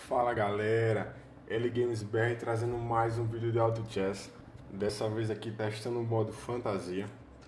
Fala galera, L Games BR trazendo mais um vídeo de Auto Chess. Dessa vez aqui testando o modo fantasia.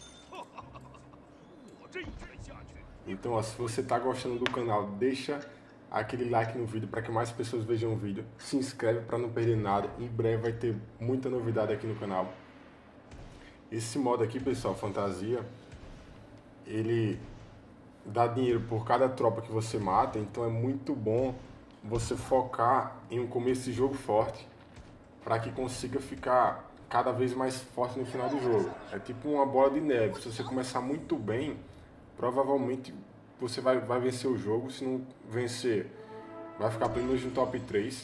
Então ó, se você tá gostando do canal, deixa aquele like no vídeo para que mais pessoas vejam o vídeo. Se inscreve para não perder nada, em breve vai ter muita novidade aqui no canal. Esse modo aqui, pessoal, fantasia, ele dá dinheiro por cada tropa que você mata, então é muito bom você focar em um começo de jogo forte para que consiga ficar cada vez mais forte no final do jogo. É tipo uma bola de neve. Se você começar muito bem, provavelmente você vai vencer o jogo. Se não vencer, vai ficar pelo menos no top 3.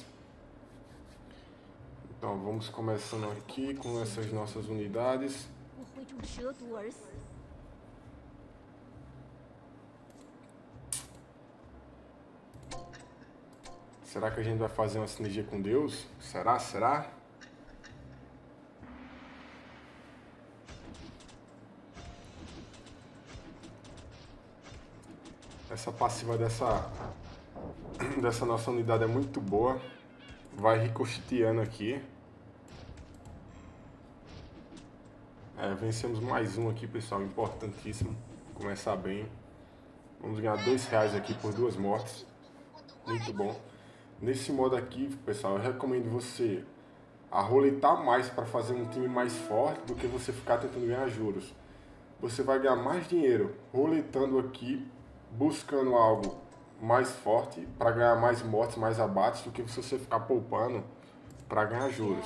Então vamos começando aqui com essas nossas unidades. Será que a gente vai fazer uma sinergia com Deus? Será? Será? Essa passiva dessa nossa unidade é muito boa. Vai ricocheteando aqui. Vencemos mais um aqui, pessoal. Importantíssimo. Começar bem. Vamos ganhar R$2 aqui por 2 mortes. Muito bom. Nesse modo aqui, pessoal, eu recomendo você arroletar mais para fazer um time mais forte do que você ficar tentando ganhar juros. Você vai ganhar mais dinheiro roletando aqui, buscando algo mais forte para ganhar mais mortes, mais abates, do que você ficar poupando para ganhar juros.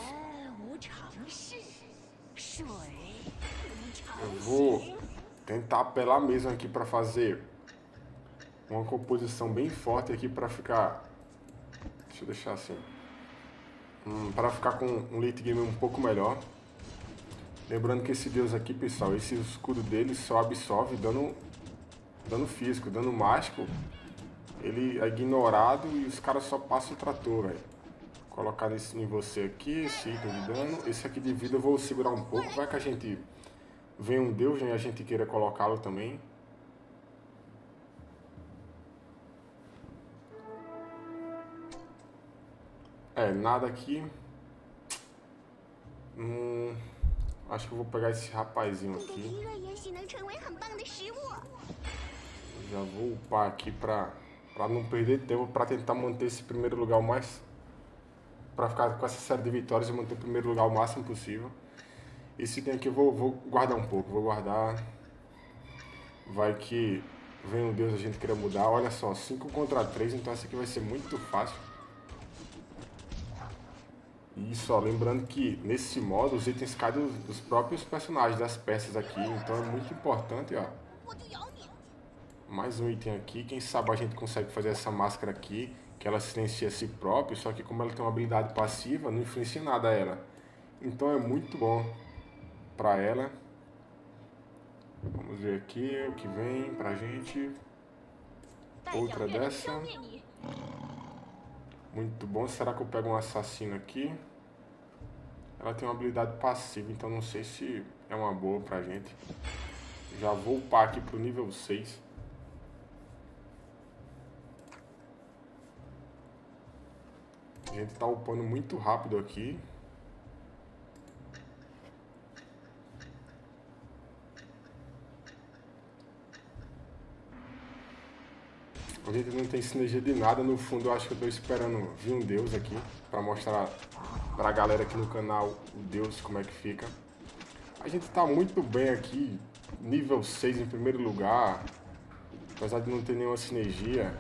Eu vou tentar apelar mesmo aqui para fazer uma composição bem forte aqui para ficar... Deixa eu deixar assim. Para ficar com um late game um pouco melhor. Lembrando que esse deus aqui, pessoal, esse escudo dele só absorve dano físico, dano mágico. Ele é ignorado e os caras só passam o trator, velho. Vou colocar em você aqui, esse item de dano. Esse aqui de vida eu vou segurar um pouco. Vai que a gente vem um deus e a gente queira colocá-lo também. Nada aqui. Acho que eu vou pegar esse rapazinho aqui. Já vou upar aqui pra não perder tempo, pra tentar manter esse primeiro lugar o mais... Pra ficar com essa série de vitórias e manter o primeiro lugar o máximo possível. Esse item aqui eu vou guardar um pouco, vou guardar. Vai que vem um deus a gente queira mudar. Olha só, 5 contra 3, então essa aqui vai ser muito fácil. Isso, ó, lembrando que nesse modo os itens caem dos próprios personagens, das peças aqui, então é muito importante, ó. Mais um item aqui, quem sabe a gente consegue fazer essa máscara aqui, que ela silencia a si própria, só que como ela tem uma habilidade passiva, não influencia nada a ela. Então é muito bom pra ela. Vamos ver aqui o que vem pra gente. Outra dessa. Muito bom. Será que eu pego um assassino aqui? Ela tem uma habilidade passiva, então não sei se é uma boa pra gente. Já vou upar aqui pro nível 6. A gente tá upando muito rápido aqui. A gente não tem sinergia de nada, no fundo eu acho que eu tô esperando vir um deus aqui pra mostrar pra galera aqui no canal o deus como é que fica. A gente tá muito bem aqui, nível 6 em primeiro lugar, apesar de não ter nenhuma sinergia.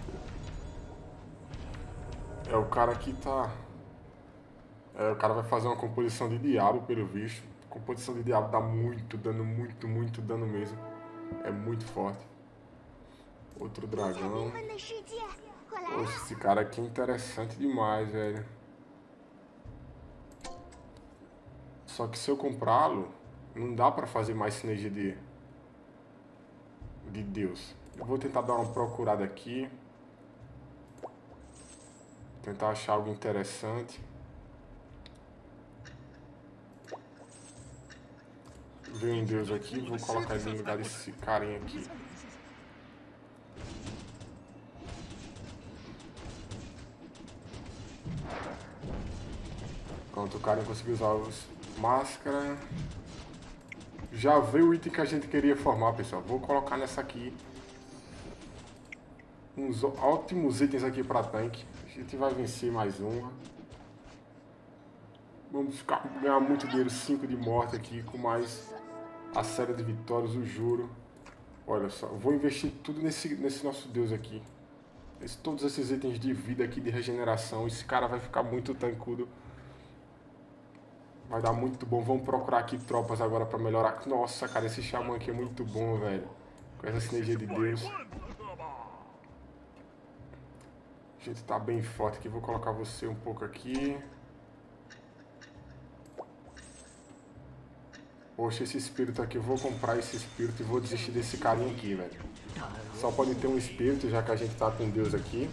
O cara aqui tá... o cara vai fazer uma composição de diabo pelo visto. Composição de diabo dá muito dano, muito dano mesmo. É muito forte. Outro dragão. Poxa, esse cara aqui é interessante demais, velho. Só que se eu comprá-lo, não dá pra fazer mais sinergia de Deus. Eu vou tentar dar uma procurada aqui. Tentar achar algo interessante. Vem um Deus aqui, vou colocar ele no lugar desse carinha aqui. Pronto, o cara conseguiu usar os máscara. Já veio o item que a gente queria formar, pessoal. Vou colocar nessa aqui uns ótimos itens aqui para tanque. A gente vai vencer mais uma. Vamos ganhar muito dinheiro, 5 de morte aqui, com mais a série de vitórias, o juro. Olha só, vou investir tudo nesse nosso deus aqui. Todos esses itens de vida aqui, de regeneração. Esse cara vai ficar muito tancudo. Vai dar muito bom. Vamos procurar aqui tropas agora para melhorar. Nossa, cara, esse xamã aqui é muito bom, velho. Com essa sinergia de Deus. A gente tá bem forte aqui. Vou colocar você um pouco aqui. Poxa, esse espírito aqui, eu vou comprar esse espírito e vou desistir desse carinha aqui, velho. Só pode ter um espírito, já que a gente tá com Deus aqui.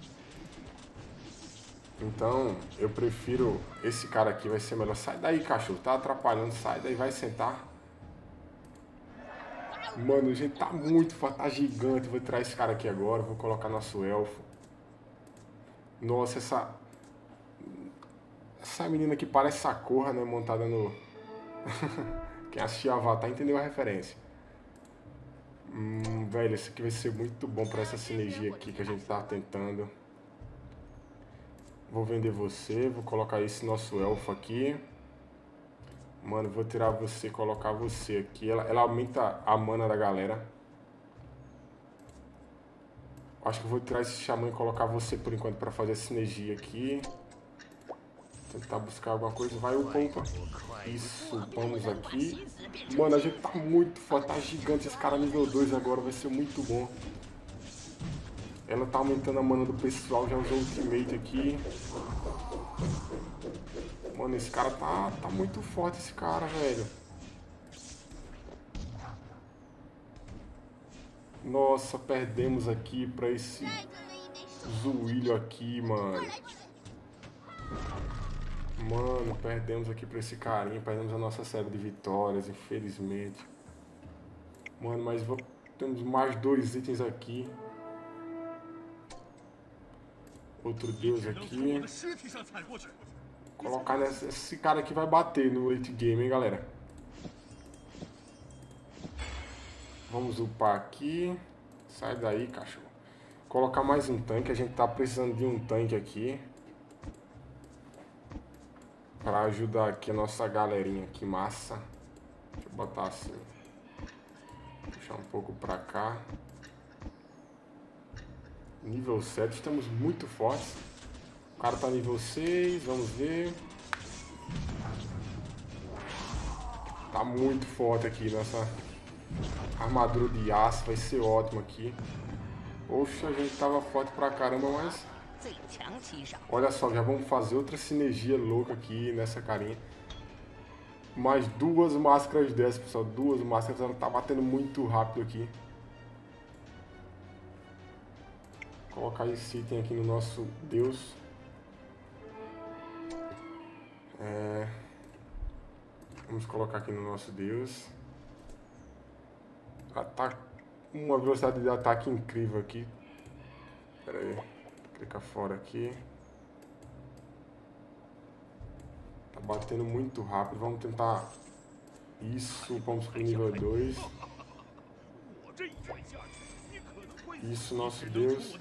Então, eu prefiro esse cara aqui, vai ser melhor. Sai daí, cachorro, tá atrapalhando, sai daí, vai sentar. Mano, a gente tá muito forte, tá gigante. Vou tirar esse cara aqui agora, vou colocar nosso elfo. Nossa, essa menina aqui parece Sakura, né, montada no... Quem assistiu Avatar entendeu a referência. Velho, esse aqui vai ser muito bom pra essa sinergia aqui que a gente tá tentando. Vou vender você, vou colocar esse nosso elfo aqui. Mano, vou tirar você e colocar você aqui. Ela aumenta a mana da galera. Acho que eu vou tirar esse xamã e colocar você por enquanto pra fazer a sinergia aqui. Tentar buscar alguma coisa. Vai, upa. Isso, vamos aqui. Mano, a gente tá muito forte, tá gigante. Esse cara nível 2 agora vai ser muito bom. Ela tá aumentando a mana do pessoal, já usou o ultimate aqui. Mano, esse cara tá muito forte, esse cara, velho. Nossa, perdemos aqui pra esse Zuílio aqui, mano. Mano, perdemos aqui pra esse carinha. Perdemos a nossa série de vitórias, infelizmente. Mano, mas temos mais 2 itens aqui. Outro deus aqui. Colocar nessa... Esse cara aqui vai bater no late game, hein, galera. Vamos upar aqui. Sai daí, cachorro. Colocar mais um tanque. A gente tá precisando de um tanque aqui. Pra ajudar aqui a nossa galerinha. Que massa. Deixa eu botar assim. Puxar um pouco pra cá. Nível 7. Estamos muito fortes. O cara tá nível 6. Vamos ver. Tá muito forte aqui nessa armadura de aço. Vai ser ótimo aqui. Poxa, a gente tava forte pra caramba, mas... Olha só, já vamos fazer outra sinergia louca aqui nessa carinha. Mais 2 máscaras dessas, pessoal. 2 máscaras, ela tá batendo muito rápido aqui. Vou colocar esse item aqui no nosso deus. Vamos colocar aqui no nosso deus. Ataque, uma velocidade de ataque incrível aqui. Pera aí. Clica fora aqui. Tá batendo muito rápido. Vamos tentar... Isso, vamos pro nível 2. Isso, nosso deus.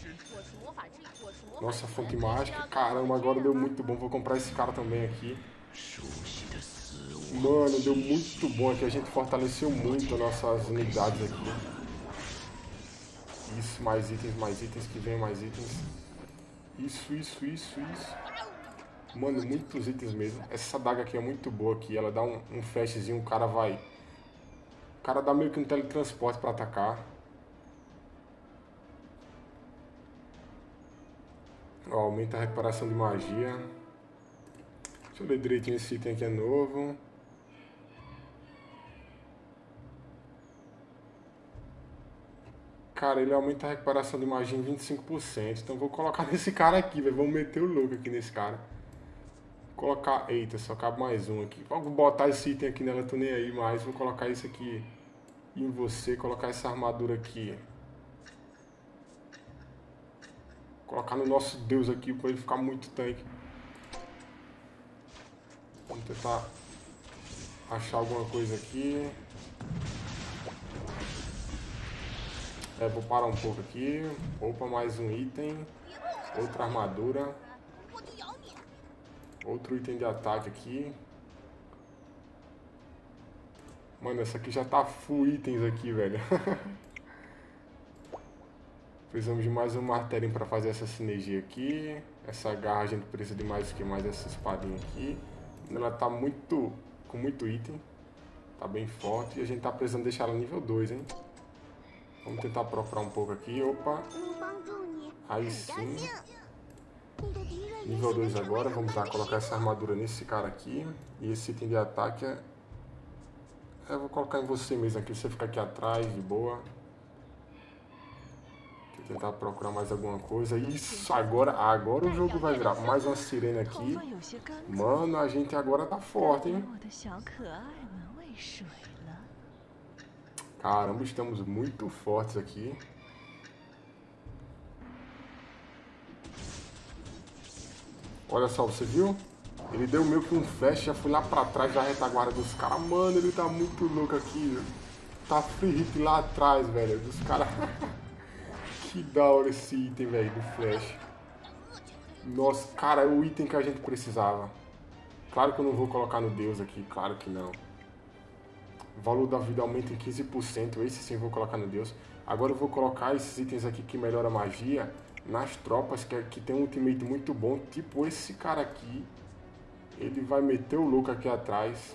Nossa, fonte mágica. Caramba, agora deu muito bom. Vou comprar esse cara também aqui. Mano, deu muito bom aqui. A gente fortaleceu muito as nossas unidades aqui. Isso, mais itens, que vem mais itens. Isso. Mano, muitos itens mesmo. Essa daga aqui é muito boa aqui. Ela dá um flashzinho, o cara vai... O cara dá meio que um teletransporte pra atacar. Ó, aumenta a recuperação de magia. Deixa eu ler direitinho, esse item aqui é novo. Cara, ele aumenta a recuperação de magia em 25%. Então vou colocar nesse cara aqui, velho. Vamos meter o louco aqui nesse cara. Vou colocar... Eita, só cabe mais um aqui. Vou botar esse item aqui nela, tô nem aí mais. Vou colocar isso aqui em você. Colocar essa armadura aqui. Colocar no nosso deus aqui pra ele ficar muito tanque. Vamos tentar achar alguma coisa aqui. Vou parar um pouco aqui. Opa, mais um item. Outra armadura. Outro item de ataque aqui. Mano, essa aqui já tá full itens aqui, velho. Precisamos de mais um martelinho para fazer essa sinergia aqui. Essa garra a gente precisa de mais o que mais essa espadinha aqui. Ela tá com muito item. Tá bem forte. E a gente tá precisando deixar ela nível 2, hein? Vamos tentar procurar um pouco aqui. Opa. Aí sim. Nível 2 agora. Vamos lá colocar essa armadura nesse cara aqui. E esse item de ataque é... Eu vou colocar em você mesmo aqui. Você fica aqui atrás, de boa. Deixa eu tentar procurar mais alguma coisa. Isso, agora o jogo vai virar. Mais uma sirene aqui. Mano, a gente agora tá forte, hein? Caramba, estamos muito fortes aqui. Olha só, você viu? Ele deu meio que um flash, já fui lá pra trás da retaguarda dos caras. Mano, ele tá muito louco aqui. Tá free hit lá atrás, velho, dos caras. Que da hora esse item, velho, do flash. Nossa, cara, é o item que a gente precisava. Claro que eu não vou colocar no Deus aqui, claro que não. O valor da vida aumenta em 15%, esse sim eu vou colocar no Deus. Agora eu vou colocar esses itens aqui que melhoram a magia nas tropas, que tem um ultimate muito bom, tipo esse cara aqui. Ele vai meter o louco aqui atrás.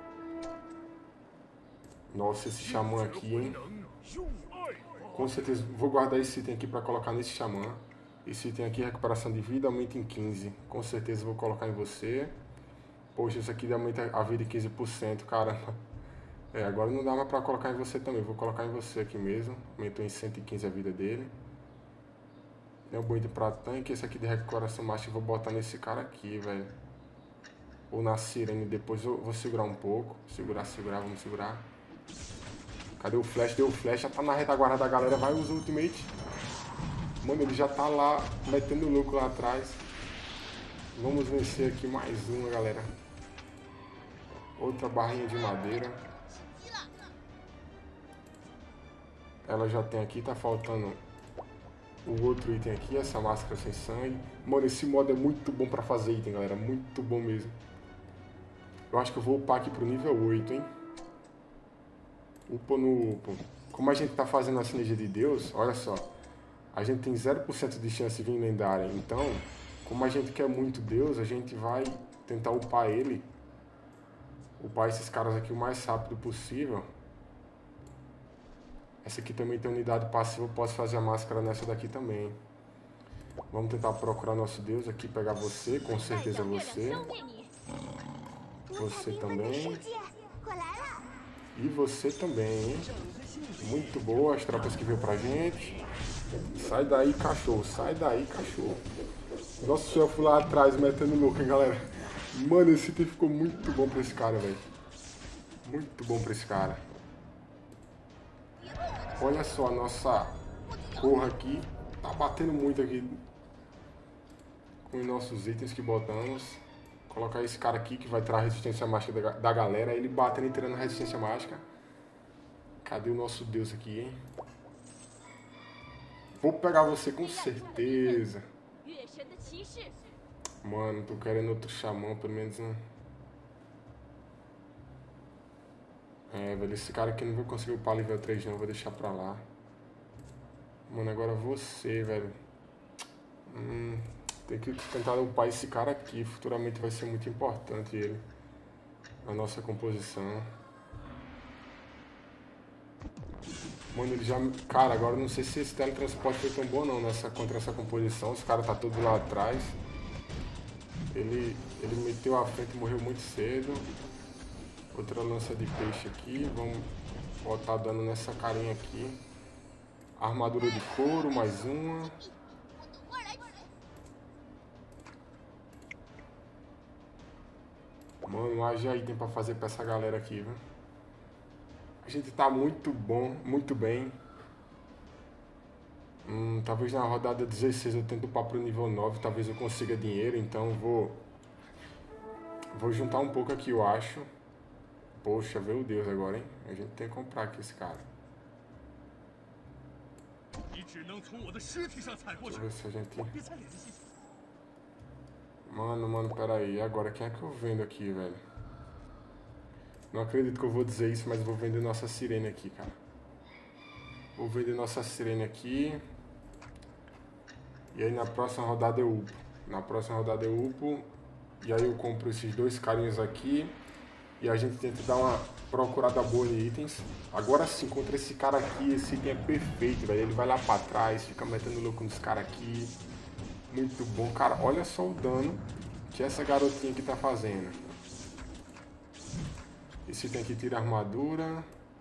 Nossa, esse xamã aqui, hein? Com certeza, vou guardar esse item aqui pra colocar nesse xamã. Esse item aqui, recuperação de vida, aumenta em 15%. Com certeza vou colocar em você. Poxa, esse aqui aumenta a vida em 15%, caramba. Agora não dá mais pra colocar em você também. Vou colocar em você aqui mesmo. Aumentou em 115 a vida dele. Tem um bom item pra tanque. Esse aqui de recuperação mágica eu vou botar nesse cara aqui, velho. Ou na sirene, depois eu vou segurar um pouco. Segurar, vamos segurar. Cadê o flash? Deu o flash, já tá na retaguarda da galera. Vai usar o ultimate. Mano, ele já tá lá, metendo louco lá atrás. Vamos vencer aqui mais uma, galera. Outra barrinha de madeira. Ela já tem aqui, tá faltando o outro item aqui, essa máscara sem sangue. Mano, esse modo é muito bom pra fazer item, galera. Muito bom mesmo. Eu acho que eu vou upar aqui pro nível 8, hein? Upa no upa. Como a gente tá fazendo a sinergia de Deus, olha só. A gente tem 0% de chance de vir lendária. Então, como a gente quer muito Deus, a gente vai tentar upar ele. Upar esses caras aqui o mais rápido possível. Essa aqui também tem unidade passiva, eu posso fazer a máscara nessa daqui também. Vamos tentar procurar nosso Deus aqui, pegar você, com certeza você. Você também. E você também, hein? Muito boa as tropas que veio pra gente. Sai daí, cachorro. Sai daí, cachorro. Nossa, o elfo lá atrás metendo louco, hein, galera? Mano, esse item ficou muito bom pra esse cara, velho. Muito bom pra esse cara. Olha só a nossa corra aqui. Tá batendo muito aqui com os nossos itens que botamos. Colocar esse cara aqui que vai tirar a resistência mágica da galera. Ele batendo e tirando a resistência mágica. Cadê o nosso Deus aqui, hein? Vou pegar você com certeza. Mano, tô querendo outro xamã, pelo menos um. Velho, esse cara aqui não vou conseguir upar nível 3 não, vou deixar pra lá. Mano, agora você, velho. Tem que tentar upar esse cara aqui, futuramente vai ser muito importante ele. Na nossa composição. Mano, ele já... Cara, agora eu não sei se esse teletransporte foi tão bom não contra essa composição. Os caras tá todo lá atrás. Ele meteu a frente e morreu muito cedo. Outra lança de peixe aqui. Vamos botar dano nessa carinha aqui. Armadura de couro, mais uma. Mano, haja item pra fazer pra essa galera aqui, viu? A gente tá muito bom, muito bem. Talvez na rodada 16 eu tento upar pro nível 9, talvez eu consiga dinheiro, então vou Vou juntar um pouco aqui, eu acho. Poxa, meu Deus agora, hein? A gente tem que comprar aqui esse cara. Deixa eu ver se a gente... Mano, peraí. E agora, quem é que eu vendo aqui, velho? Não acredito que eu vou dizer isso, mas vou vender nossa sirene aqui, cara. Vou vender nossa sirene aqui. E aí na próxima rodada eu upo. Na próxima rodada eu upo. E aí eu compro esses dois carinhos aqui. E a gente tenta dar uma procurada boa de itens. Agora sim, contra esse cara aqui, esse item é perfeito, velho. Ele vai lá pra trás, fica metendo louco nos caras aqui. Muito bom, cara. Olha só o dano que essa garotinha aqui tá fazendo. Esse item aqui tira armadura.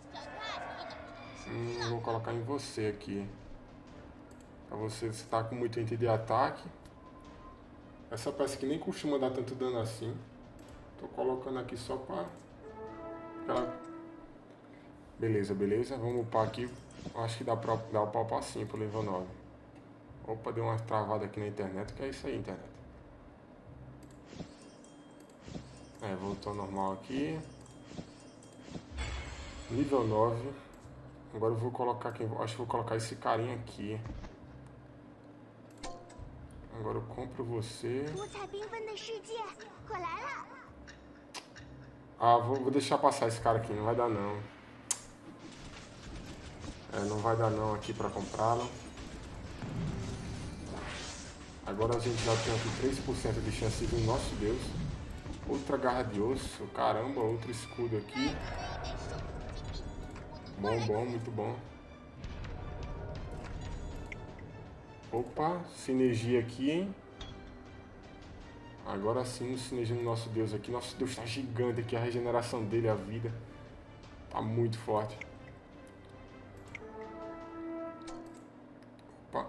Vou colocar em você aqui. Pra você tá com muito item de ataque. Essa peça aqui nem costuma dar tanto dano assim. Tô colocando aqui só pra... Beleza. Vamos upar aqui. Acho que dá pra upar sim pro level 9. Opa, deu uma travada aqui na internet. Que é isso aí, internet? Voltou ao normal aqui. Nível 9. Agora eu vou colocar aqui. Acho que vou colocar esse carinha aqui. Agora eu compro você. Vou deixar passar esse cara aqui. Não vai dar não. Não vai dar não aqui pra comprá-lo. Agora a gente já tem aqui 3% de chance de vir. Nosso Deus. Outra garra de osso. Caramba, outro escudo aqui. Bom, muito bom. Opa, sinergia aqui, hein? Agora sim, sinergia no nosso Deus aqui. Nosso Deus tá gigante aqui. A regeneração dele, a vida. Tá muito forte. Opa.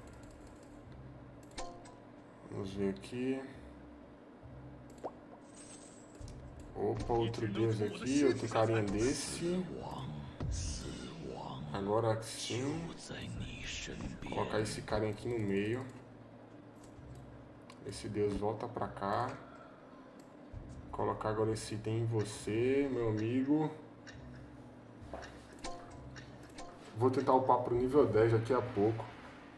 Vamos ver aqui. Opa, outro Deus aqui. Outro carinha desse. Agora sim. Vou colocar esse carinha aqui no meio. Esse Deus volta pra cá. Vou colocar agora esse item em você, meu amigo. Vou tentar upar pro nível 10 daqui a pouco.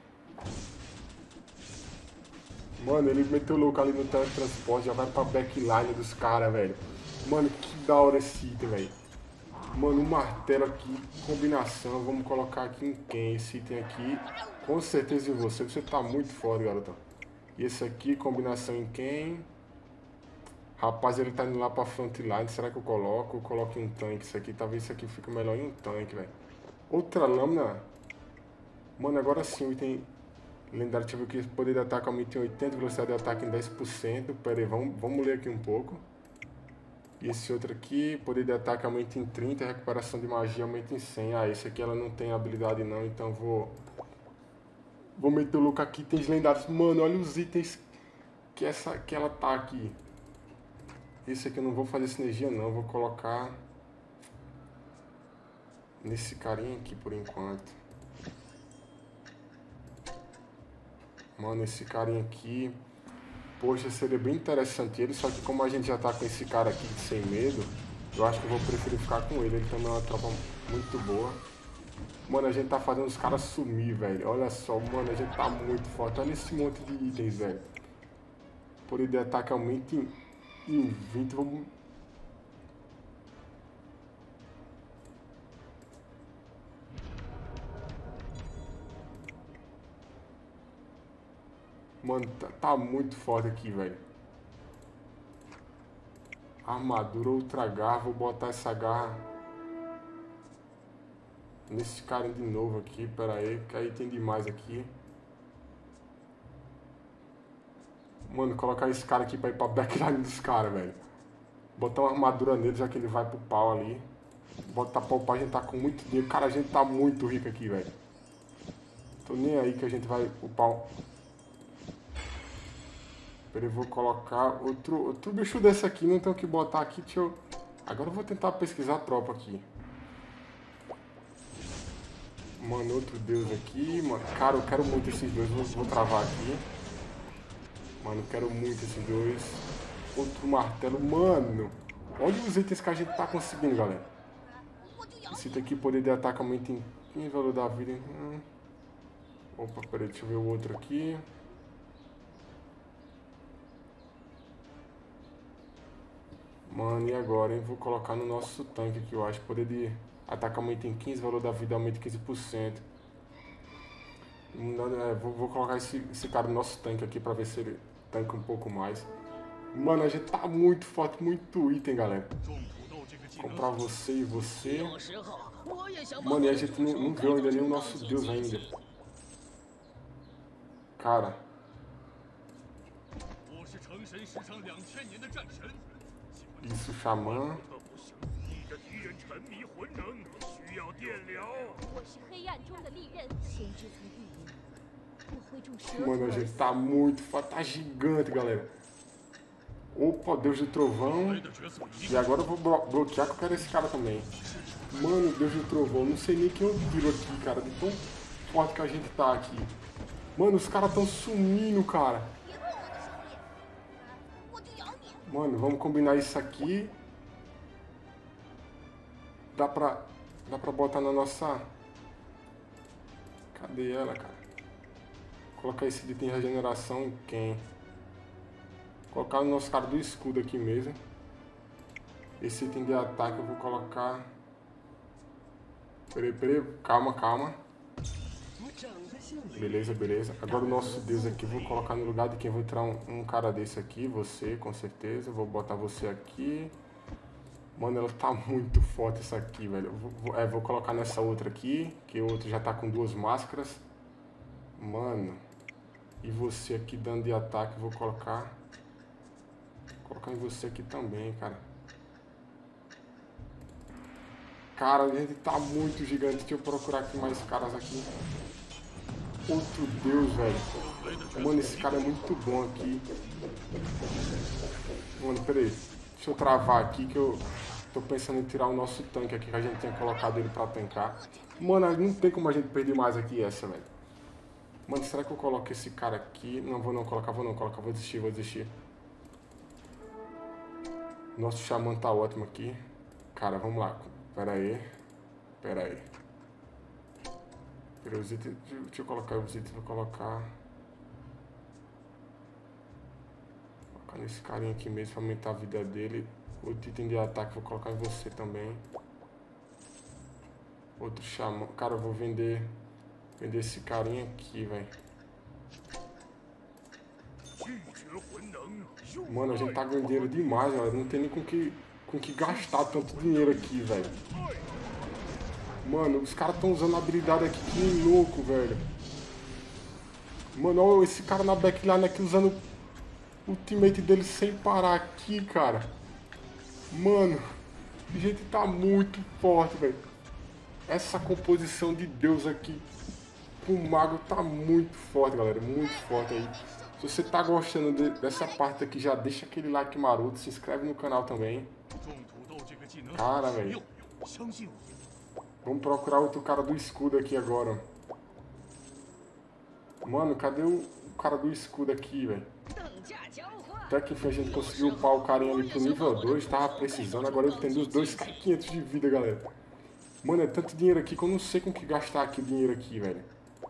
Mano, ele meteu louco ali no teletransporte. Já vai pra backline dos caras, velho. Mano, que da hora esse item, velho. Mano, um martelo aqui, combinação. Vamos colocar aqui em quem? Esse item aqui, com certeza em você. Você tá muito foda, garotão. E esse aqui, combinação em quem? Rapaz, ele tá indo lá pra frontline. Será que eu coloco? Eu coloco em um tanque. Isso aqui, talvez isso aqui fique melhor em um tanque, velho. Outra lâmina. Mano, agora sim o item lendário. Deixa eu ver aqui. Poder de ataque aumenta em 80%, velocidade de ataque em 10%. Pera aí, vamos ler aqui um pouco. E esse outro aqui, poder de ataque aumenta em 30%, recuperação de magia aumenta em 100%. Esse aqui ela não tem habilidade não, então vou meter o louco aqui. Itens lendários. Mano, olha os itens que ela tá aqui. Esse aqui eu não vou fazer sinergia não, vou colocar nesse carinha aqui por enquanto. Mano, esse carinha aqui... Poxa, seria bem interessante ele, só que como a gente já tá com esse cara aqui sem medo, eu acho que eu vou preferir ficar com ele. Ele também é uma tropa muito boa. Mano, a gente tá fazendo os caras sumir, velho. Olha só, mano, a gente tá muito forte. Olha esse monte de itens, velho. Poder de ataque aumenta em 20, vamos... Mano, tá muito forte aqui, velho. Armadura, outra garra. Vou botar essa garra nesse cara de novo aqui. Pera aí, que aí tem demais aqui. Mano, colocar esse cara aqui pra ir pra backline dos caras, velho. Botar uma armadura nele, já que ele vai pro pau ali. Botar pra upar, a gente tá com muito dinheiro. Cara, a gente tá muito rico aqui, velho. Tô nem aí que a gente vai upar... Eu vou colocar outro bicho desse aqui, não tenho que botar aqui, deixa eu... Agora eu vou tentar pesquisar a tropa aqui. Mano, outro deus aqui, mano. Cara, eu quero muito esses dois, vou travar aqui. Mano, quero muito esses dois. Outro martelo. Mano, olha os itens que a gente tá conseguindo, galera. Esse item aqui, poder de ataque aumenta em 15 valor da vida. Opa, peraí, deixa eu ver o outro aqui. Mano, e agora, hein? Vou colocar no nosso tanque aqui, eu acho. Poder de ataque aumenta em 15, valor da vida aumenta em 15%. Vou colocar esse cara no nosso tanque aqui pra ver se ele tanca um pouco mais. Mano, a gente tá muito forte, muito item, galera. Comprar você e você. Mano, e a gente não viu ainda nem o nosso Deus ainda. Cara. Isso, xamã. Mano, a gente tá muito forte, tá gigante, galera. Opa, Deus do Trovão. E agora eu vou bloquear que eu quero esse cara também. Mano, Deus do Trovão, não sei nem quem eu tiro aqui, cara, de tão forte que a gente tá aqui. Mano, os caras tão sumindo, cara. Mano, vamos combinar isso aqui. Dá pra botar na nossa... Cadê ela, cara? Colocar esse item de regeneração em quem? Colocar no nosso cara do escudo aqui mesmo. Esse item de ataque eu vou colocar... Peraí, calma. Beleza. Agora o nosso Deus aqui, vou colocar no lugar de quem? Vou entrar um cara desse aqui, você, com certeza. Vou botar você aqui. Mano, ela tá muito forte essa aqui, velho. Vou colocar nessa outra aqui, que o outro já tá com 2 máscaras. Mano. E você aqui dando de ataque, vou colocar... Vou colocar em você aqui também, cara. Cara, a gente tá muito gigante. Deixa eu procurar aqui mais caras aqui. Outro Deus, velho. Mano, esse cara é muito bom aqui. Mano, peraí. Deixa eu travar aqui que eu tô pensando em tirar o nosso tanque aqui, que a gente tinha colocado ele pra tancar. Mano, não tem como a gente perder mais aqui essa, velho. Mano, será que eu coloco esse cara aqui? Não, vou colocar. Vou desistir. Nosso xamã tá ótimo aqui. Cara, vamos lá. Pera aí. Deixa eu colocar os itens, vou colocar nesse carinha aqui mesmo pra aumentar a vida dele. Outro item de ataque vou colocar em você também. Outro xamã. Cara, eu vou vender esse carinha aqui, velho. Mano, a gente tá ganhando dinheiro demais, galera. Não tem nem com que gastar tanto dinheiro aqui, velho. Mano, os caras estão usando a habilidade aqui que nem louco, velho. Mano, olha esse cara na backline aqui usando o ultimate dele sem parar aqui, cara. Mano, a gente tá muito forte, velho. Essa composição de Deus aqui com o mago tá muito forte, galera. Muito forte aí. Se você tá gostando dessa parte aqui, já deixa aquele like maroto. Se inscreve no canal também. Cara, velho. Vamos procurar outro cara do escudo aqui agora. Mano, cadê o cara do escudo aqui, velho? Até que enfim a gente conseguiu upar o carinha ali pro nível 2. Tava precisando. Agora ele tem dos 2.500 de vida, galera. Mano, é tanto dinheiro aqui que eu não sei com que gastar aqui o dinheiro aqui, velho.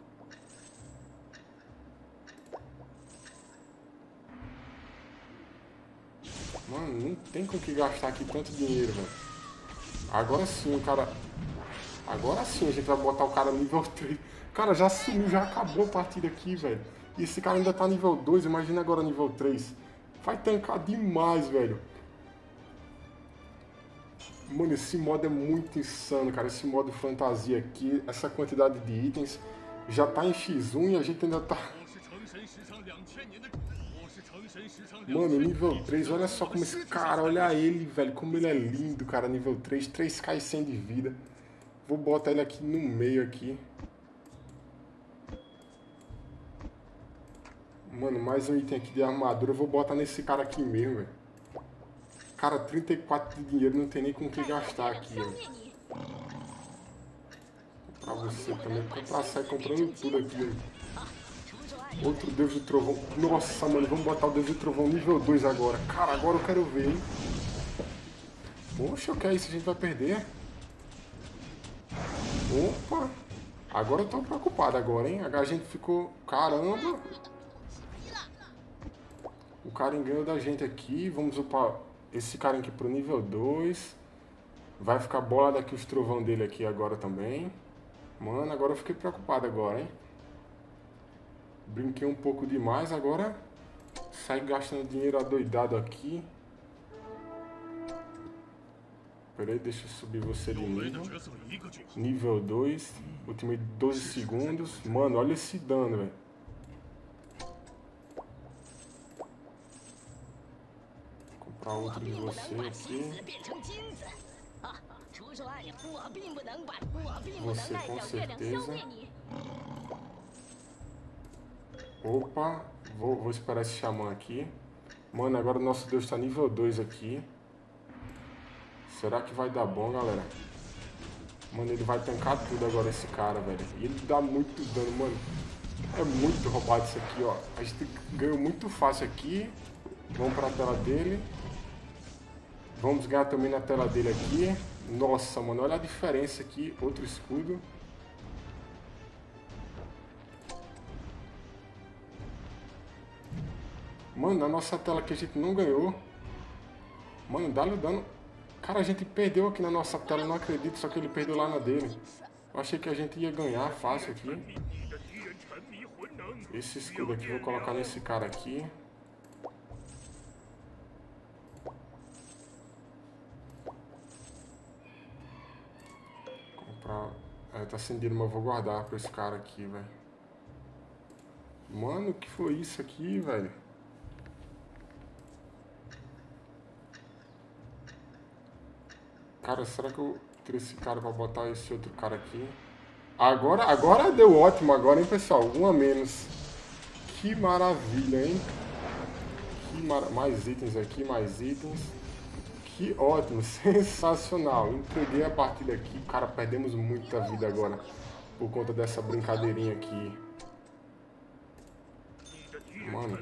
Mano, não tem com que gastar aqui tanto dinheiro, velho. Agora sim, cara... Agora sim a gente vai botar o cara nível 3. Cara, já sumiu, já acabou a partida aqui, velho. E esse cara ainda tá nível 2, imagina agora nível 3. Vai tancar demais, velho. Mano, esse modo é muito insano, cara. Esse modo fantasia aqui, essa quantidade de itens. Já tá em X1 e a gente ainda tá... Mano, nível 3, olha só como esse cara, olha ele, velho. Como ele é lindo, cara, nível 3, 3k e 100 de vida. Vou botar ele aqui no meio aqui. Mano, mais um item aqui de armadura. Eu vou botar nesse cara aqui mesmo, velho. Cara, 34 de dinheiro, não tem nem com o que gastar aqui, velho. Pra você também. Comprar, sai comprando tudo aqui, velho. Outro Deus do Trovão. Nossa, mano, vamos botar o Deus do Trovão nível 2 agora. Cara, agora eu quero ver, hein? Poxa, o que é isso? A gente vai perder? Opa! Agora eu tô preocupado agora, hein? A gente ficou... Caramba! O cara ganhou da gente aqui. Vamos upar esse cara aqui pro nível 2. Vai ficar bolado aqui os trovão dele aqui agora também. Mano, agora eu fiquei preocupado agora, hein? Brinquei um pouco demais, agora sai gastando dinheiro adoidado aqui. Pera aí, deixa eu subir você de nível. Nível 2. Ultimate 12 segundos. Mano, olha esse dano, velho. Vou comprar outro de você aqui. Você com certeza. Opa, vou esperar esse xamã aqui. Mano, agora o nosso Deus tá nível 2 aqui. Será que vai dar bom, galera? Mano, ele vai tancar tudo agora, esse cara, velho. E ele dá muito dano, mano. É muito roubado isso aqui, ó. A gente ganhou muito fácil aqui. Vamos pra tela dele. Vamos ganhar também na tela dele aqui. Nossa, mano, olha a diferença aqui. Outro escudo. Mano, na nossa tela aqui a gente não ganhou. Mano, dá-lhe dano. Cara, a gente perdeu aqui na nossa tela, não acredito, só que ele perdeu lá na dele. Eu achei que a gente ia ganhar fácil aqui. Esse escudo aqui, vou colocar nesse cara aqui. Comprar... tá acendido, mas eu vou guardar pra esse cara aqui, velho. Mano, o que foi isso aqui, velho? Cara, será que eu tiro esse cara pra botar esse outro cara aqui? Agora deu ótimo agora, hein, pessoal? Um a menos. Que maravilha, hein? Mais itens aqui, mais itens. Que ótimo, sensacional. Entreguei a partida aqui. Cara, perdemos muita vida agora por conta dessa brincadeirinha aqui. Mano.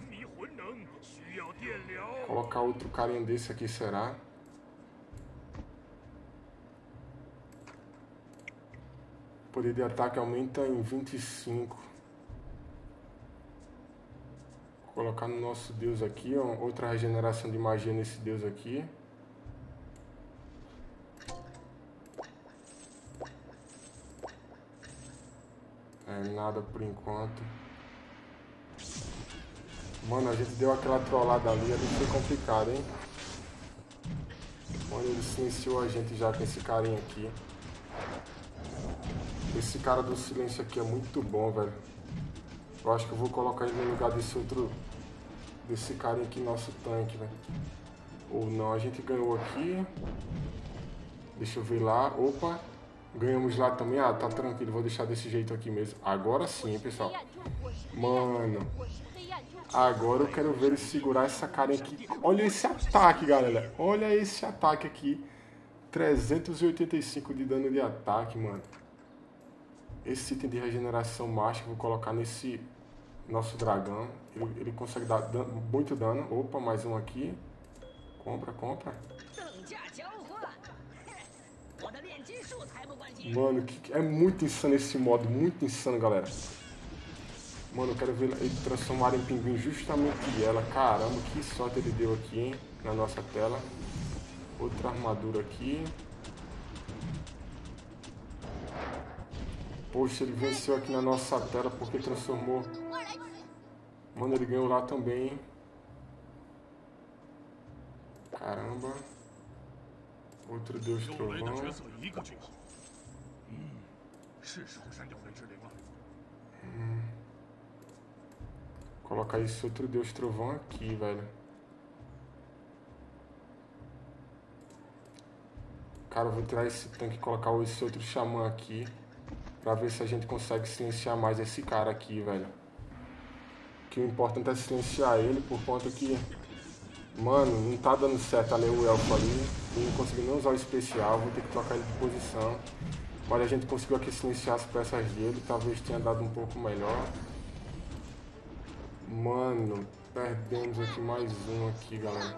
Colocar outro carinha desse aqui, será? O poder de ataque aumenta em 25. Vou colocar no nosso deus aqui, ó, outra regeneração de magia nesse deus aqui. Nada por enquanto. Mano, a gente deu aquela trollada ali foi complicado, hein? Mano, ele silenciou a gente já com esse carinha aqui. Esse cara do silêncio aqui é muito bom, velho. Eu acho que eu vou colocar ele no lugar desse outro... Desse carinha aqui, nosso tanque, velho. Ou não, a gente ganhou aqui. Deixa eu ver lá. Opa! Ganhamos lá também. Ah, tá tranquilo, vou deixar desse jeito aqui mesmo. Agora sim, hein, pessoal. Mano. Agora eu quero ver ele segurar essa carinha aqui. Olha esse ataque, galera. Olha esse ataque aqui. 385 de dano de ataque, mano. Esse item de regeneração mágica, vou colocar nesse nosso dragão. Ele consegue dar muito dano. Opa, mais um aqui. Compra. Mano, é muito insano esse modo. Muito insano, galera. Mano, eu quero ver ele transformar em pinguim justamente ela. Caramba, que sorte ele deu aqui, hein? Na nossa tela. Outra armadura aqui. Poxa, ele venceu aqui na nossa tela porque transformou. Mano, ele ganhou lá também, hein? Caramba. Outro deus trovão. Colocar esse outro deus trovão aqui, velho. Cara, eu vou tirar esse tanque e colocar esse outro xamã aqui. Pra ver se a gente consegue silenciar mais esse cara aqui, velho. Que o importante é silenciar ele por conta que... Mano, não tá dando certo ali o elfo ali. Não consegui nem usar o especial, vou ter que trocar ele de posição. Mas a gente conseguiu aqui silenciar as peças dele, talvez tenha dado um pouco melhor. Mano, perdemos aqui mais um aqui, galera.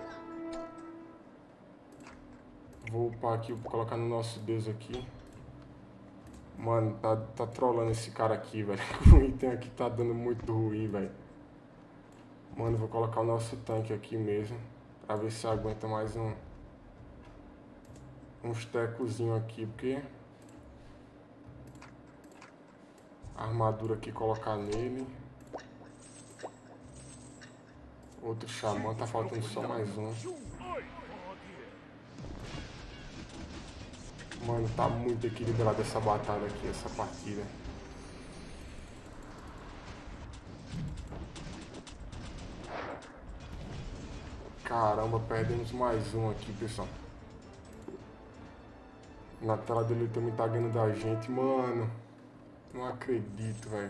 Vou upar aqui, vou colocar no nosso Deus aqui. Mano, tá trollando esse cara aqui, velho. O item aqui tá dando muito ruim, velho. Mano, vou colocar o nosso tanque aqui mesmo. Pra ver se aguenta mais uns tecozinhos aqui, porque... A armadura aqui, colocar nele. Outro xamã, tá faltando só mais um. Mano, tá muito equilibrada essa batalha aqui, essa partida. Caramba, perdemos mais um aqui, pessoal. Na tela dele também tá ganhando da gente, mano. Não acredito, velho.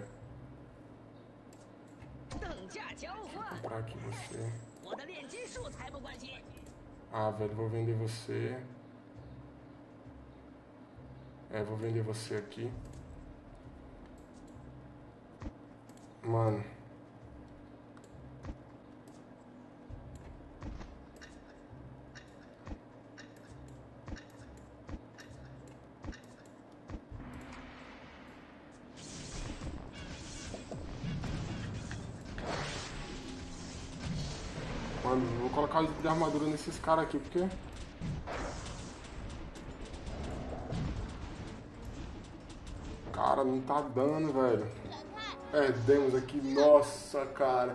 Vou comprar aqui você. Ah, velho, vou vender você. Vou vender você aqui. Mano. Mano, vou colocar de armadura nesses caras aqui, porque... Cara, não tá dando, velho. Perdemos aqui, nossa, cara.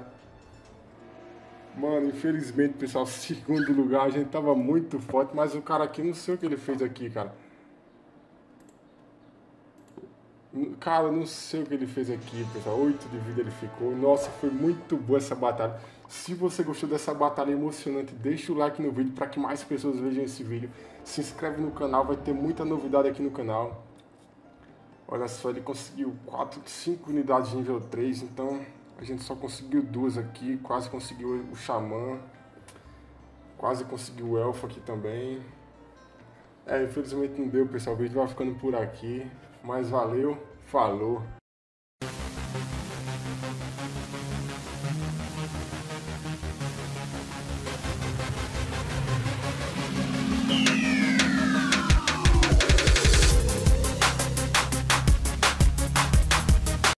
Mano, infelizmente, pessoal, segundo lugar, a gente tava muito forte, mas o cara aqui, não sei o que ele fez aqui, cara. Cara, não sei o que ele fez aqui, pessoal. 8 de vida ele ficou. Nossa, foi muito boa essa batalha. Se você gostou dessa batalha emocionante, deixa o like no vídeo para que mais pessoas vejam esse vídeo. Se inscreve no canal, vai ter muita novidade aqui no canal. Olha só, ele conseguiu 5 unidades de nível 3, então a gente só conseguiu 2 aqui. Quase conseguiu o Xamã. Quase conseguiu o Elfo aqui também. Infelizmente não deu, pessoal. O vídeo vai ficando por aqui. Mas valeu, falou.